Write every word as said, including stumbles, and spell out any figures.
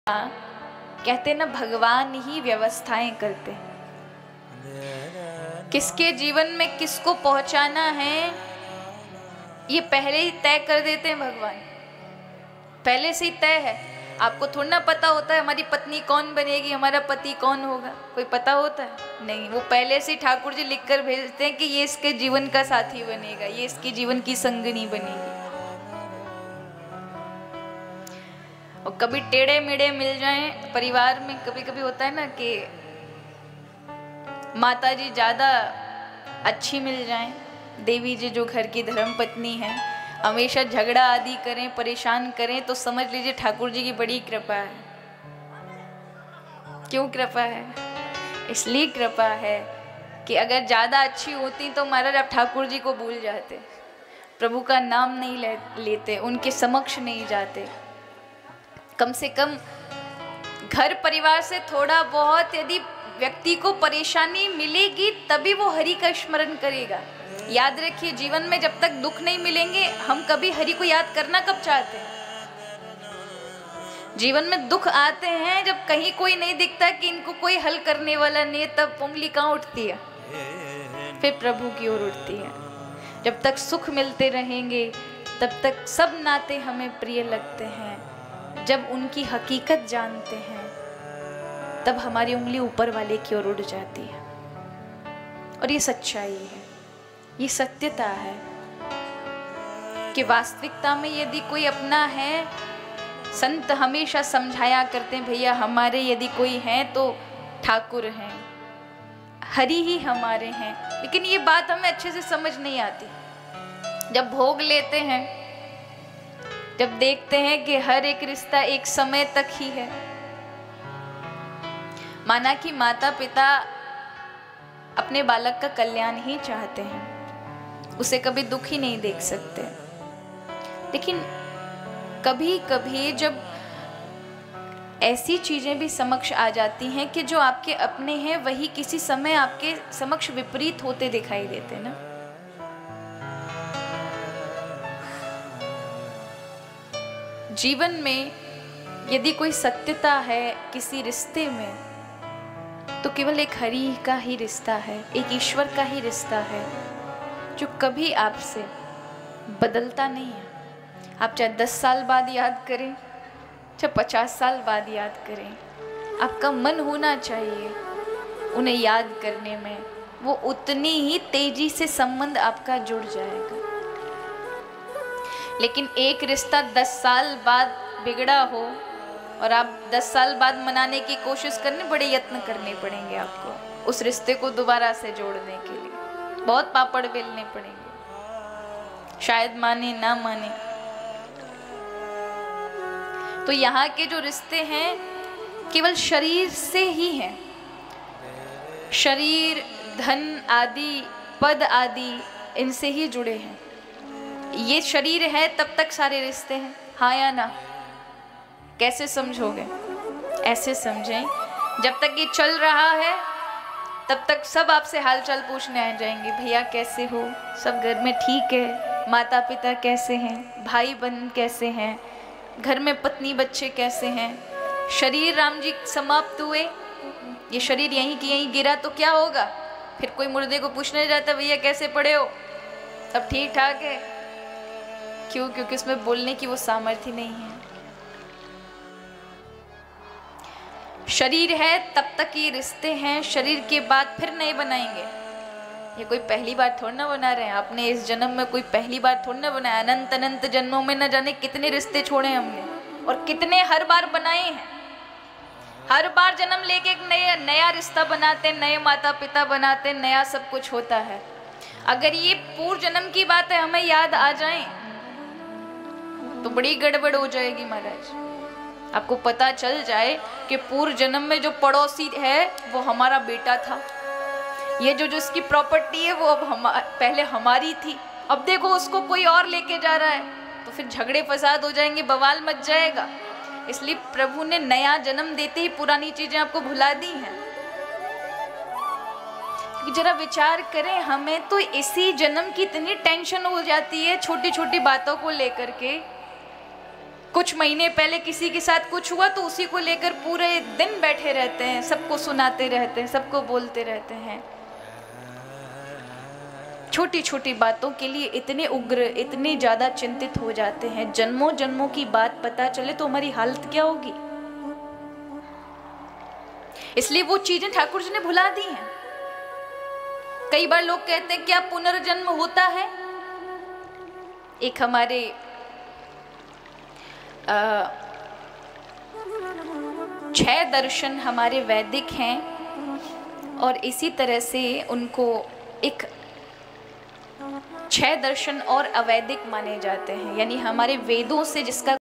कहते ना भगवान ही व्यवस्थाएं करते हैं। किसके जीवन में किसको पहुंचाना है ये पहले ही तय कर देते हैं भगवान, पहले से ही तय है। आपको थोड़ा ना पता होता है हमारी पत्नी कौन बनेगी, हमारा पति कौन होगा, कोई पता होता है नहीं। वो पहले से ठाकुर जी लिख कर भेजते हैं कि ये इसके जीवन का साथी बनेगा, ये इसके जीवन की संगनी बनेगी। और कभी टेढ़े मेढ़े मिल जाएं परिवार में, कभी कभी होता है ना कि माता जी ज्यादा अच्छी मिल जाएं, देवी जी जो घर की धर्म पत्नी है हमेशा झगड़ा आदि करें, परेशान करें, तो समझ लीजिए ठाकुर जी की बड़ी कृपा है। क्यों कृपा है? इसलिए कृपा है कि अगर ज्यादा अच्छी होती तो महाराज आप ठाकुर जी को भूल जाते, प्रभु का नाम नहीं ले, लेते, उनके समक्ष नहीं जाते। कम से कम घर परिवार से थोड़ा बहुत यदि व्यक्ति को परेशानी मिलेगी तभी वो हरि का स्मरण करेगा। याद रखिए, जीवन में जब तक दुख नहीं मिलेंगे हम कभी हरि को याद करना कब चाहते हैं? जीवन में दुख आते हैं जब कहीं कोई नहीं दिखता कि इनको कोई हल करने वाला नहीं है, तब उंगली कहाँ उठती है? फिर प्रभु की ओर उठती है। जब तक सुख मिलते रहेंगे तब तक सब नाते हमें प्रिय लगते हैं। जब उनकी हकीकत जानते हैं तब हमारी उंगली ऊपर वाले की ओर उठ जाती है। और ये सच्चाई है, ये सत्यता है कि वास्तविकता में यदि कोई अपना है, संत हमेशा समझाया करते हैं भैया हमारे यदि कोई हैं तो ठाकुर हैं, हरि ही हमारे हैं। लेकिन ये बात हमें अच्छे से समझ नहीं आती। जब भोग लेते हैं, जब देखते हैं कि हर एक रिश्ता एक समय तक ही है, माना कि माता पिता अपने बालक का कल्याण ही चाहते हैं, उसे कभी दुख ही नहीं देख सकते। लेकिन कभी कभी जब ऐसी चीजें भी समक्ष आ जाती हैं कि जो आपके अपने हैं वही किसी समय आपके समक्ष विपरीत होते दिखाई देते ना। जीवन में यदि कोई सत्यता है किसी रिश्ते में तो केवल एक हरि का ही रिश्ता है, एक ईश्वर का ही रिश्ता है जो कभी आपसे बदलता नहीं है। आप चाहे दस साल बाद याद करें, चाहे पचास साल बाद याद करें, आपका मन होना चाहिए उन्हें याद करने में, वो उतनी ही तेजी से संबंध आपका जुड़ जाएगा। लेकिन एक रिश्ता दस साल बाद बिगड़ा हो और आप दस साल बाद मनाने की कोशिश करने, बड़े यत्न करने पड़ेंगे आपको उस रिश्ते को दोबारा से जोड़ने के लिए। बहुत पापड़ बेलने पड़ेंगे, शायद माने ना माने। तो यहाँ के जो रिश्ते हैं केवल शरीर से ही हैं, शरीर, धन आदि, पद आदि इनसे ही जुड़े हैं। ये शरीर है तब तक सारे रिश्ते हैं, हाँ या ना? कैसे समझोगे? ऐसे समझें, जब तक ये चल रहा है तब तक सब आपसे हालचाल पूछने आ जाएंगे, भैया कैसे हो, सब घर में ठीक है, माता पिता कैसे हैं, भाई बहन कैसे हैं, घर में पत्नी बच्चे कैसे हैं। शरीर राम जी समाप्त हुए, ये शरीर यहीं की यहीं गिरा तो क्या होगा? फिर कोई मुर्दे को पूछने जाता भैया कैसे पड़े हो, सब ठीक ठाक है? क्यों? क्योंकि उसमें बोलने की वो सामर्थ्य नहीं है। शरीर है तब तक ये रिश्ते हैं, शरीर के बाद फिर नहीं बनाएंगे। ये कोई पहली बार थोड़ा ना बना रहे हैं, आपने इस जन्म में कोई पहली बार थोड़ा ना बनाया। अनंत अनंत जन्मों में न जाने कितने रिश्ते छोड़े हमने और कितने हर बार बनाए हैं। हर बार जन्म लेके एक नया नया रिश्ता बनाते, नए माता पिता बनाते, नया सब कुछ होता है। अगर ये पूर्व जन्म की बात है हमें याद आ जाए तो बड़ी गड़बड़ हो जाएगी महाराज। आपको पता चल जाए कि पूर्व जन्म में जो पड़ोसी है वो हमारा बेटा था, ये जो जो इसकी प्रॉपर्टी है वो अब हम पहले हमारी थी, अब देखो उसको कोई और लेके जा रहा है, तो फिर झगड़े फसाद हो जाएंगे, बवाल मच जाएगा। इसलिए प्रभु ने नया जन्म देते ही पुरानी चीजें आपको भुला दी हैं। जरा विचार करें, हमें तो इसी जन्म की इतनी टेंशन हो जाती है छोटी छोटी बातों को लेकर के कुछ महीने पहले किसी के साथ कुछ हुआ तो उसी को लेकर पूरे दिन बैठे रहते हैं, सबको सुनाते रहते हैं, सबको बोलते रहते हैं। छोटी छोटी बातों के लिए इतने उग्र, इतने ज्यादा चिंतित हो जाते हैं। जन्मों जन्मों की बात पता चले तो हमारी हालत क्या होगी। इसलिए वो चीजें ठाकुर जी ने भुला दी हैं। कई बार लोग कहते हैं क्या पुनर्जन्म होता है। एक हमारे आ, छह दर्शन हमारे वैदिक हैं और इसी तरह से उनको एक छह दर्शन और अवैदिक माने जाते हैं। यानी हमारे वेदों से जिसका